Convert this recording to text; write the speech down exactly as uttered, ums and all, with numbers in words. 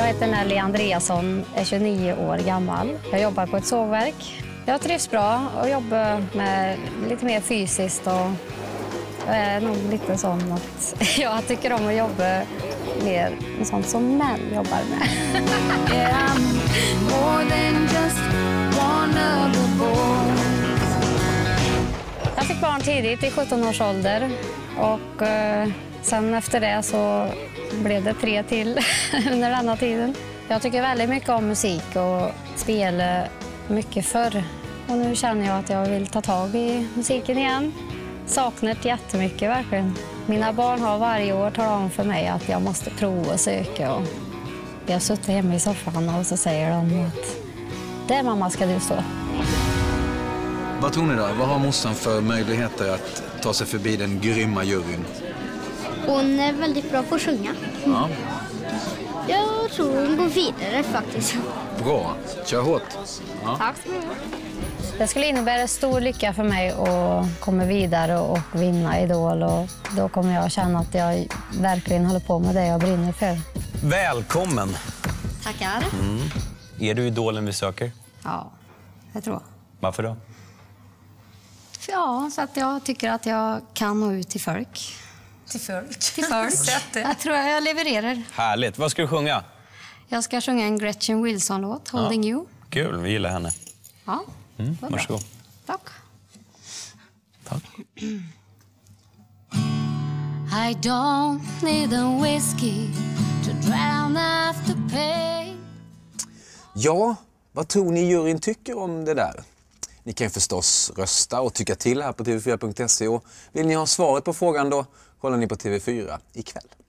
heter Nelly Andreasson, är tjugonio år gammal. Jag jobbar på ett sågverk. Jag trivs bra och jobbar med lite mer fysiskt och jag är nog lite sån att jag tycker om att jobba mer med sånt som män jobbar med. Jag fick barn tidigt i sjutton års ålder och eh, sen efter det så blev det tre till under denna tiden. Jag tycker väldigt mycket om musik och spela mycket förr. Och nu känner jag att jag vill ta tag i musiken igen. Saknar det jättemycket verkligen. Mina barn har varje år talat om för mig att jag måste prova och söka. Och jag har suttit hemma i soffan och så säger de att där mamma ska du stå. Vad tror ni då? Vad har morsan för möjligheter att ta sig förbi den grymma juryn? Hon är väldigt bra på att sjunga. Ja. Jag tror hon går vidare faktiskt. Bra. Kör hårt. Ja. Tack så mycket. Det skulle innebära stor lycka för mig att komma vidare och vinna Idol. Och då kommer jag känna att jag verkligen håller på med det jag brinner för. Välkommen! Tackar. Mm. Är du idolen vi söker? Ja, jag tror. Varför då? Ja, så att jag tycker att jag kan nå ut till folk. Till folk? Till folk. Jag tror jag levererar. Härligt. Vad ska du sjunga? Jag ska sjunga en Gretchen Wilson-låt, Holding Ja. You. Kul, vi gillar henne. Ja, Mm, varsågod. tack. Tack. I don't need a whiskey to drown after pain. Ja, vad tror ni juryn tycker om det där? Ni kan förstås rösta och tycka till här på T V fyra punkt se. Och vill ni ha svaret på frågan då kollar ni på T V fyra ikväll.